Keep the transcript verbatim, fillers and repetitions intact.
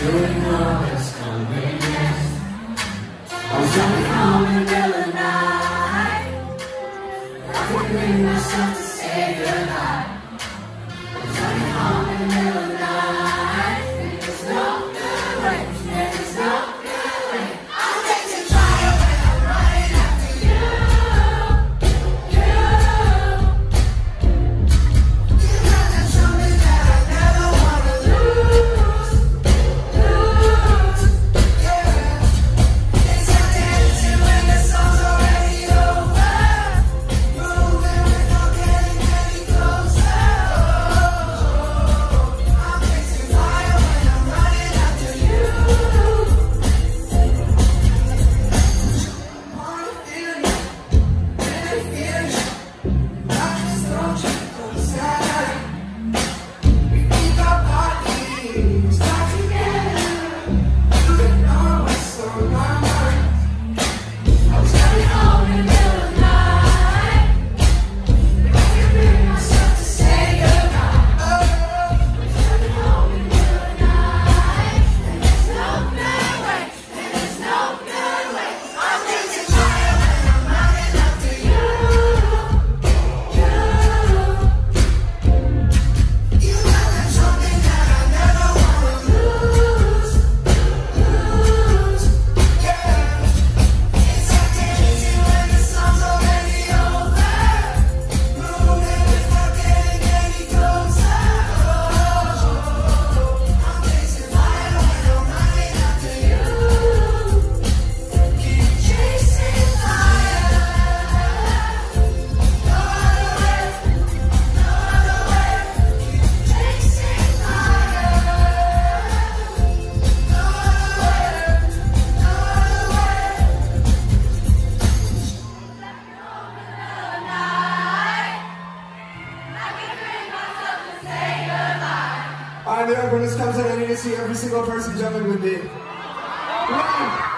didn't know it was coming next. I was driving home in the middle of the night. I couldn't bring myself to say goodbye. I was driving home in the middle of the night. And there's no good way, and there's no good way. I'll take the fire when I'm running after you. You. You got that something that I never wanna lose. Lose. Yeah. It's like dancing when the song's already over. Moving without getting any closer. I'm chasing fire when I'm running after you. Wanna feel you, really feel you. I just don't you outside. We keep our bodies stuck together. You know what's on my mind. I was coming home in the middle of the night. I can't bring myself to say goodbye. I was coming home in the middle of the night. And there's no good way, and there's no good way. I'm chasing fire when I'm running after you. You. You got that something that I never wanna lose. Lose. Yeah. It's like dancing when the song's already over. Moving without getting any closer. I'm chasing fire when I'm running after you. Keep chasing fire. No other way, no other way. Keep chasing fire. No other way, no other way. Alright, when this comes in, I need to see every single person jumping with me. Come on.